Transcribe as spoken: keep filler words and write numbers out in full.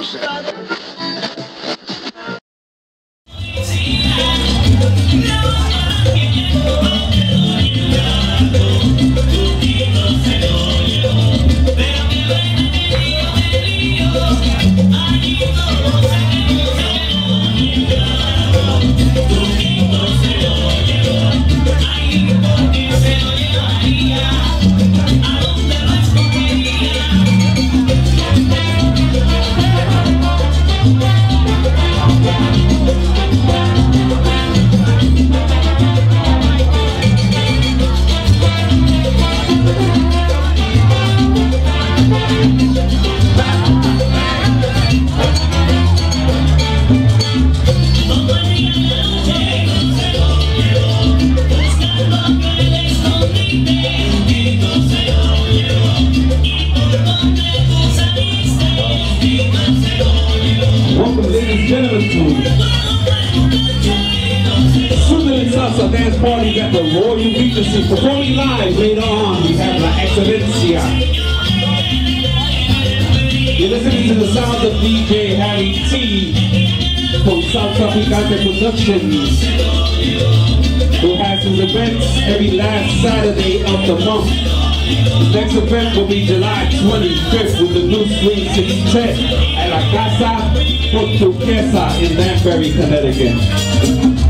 Welcome, ladies and gentlemen, to Super Salsa Dance Party at the Royal Regency. Performing live later on, we have La Excelencia. You're listening to the sound of D J Harry T from Salsa Picante Productions, who has his events every last Saturday of the month. The next event will be July twenty-fifth with the new Swing six ten at La Casa Portuguesa in Danbury, Connecticut.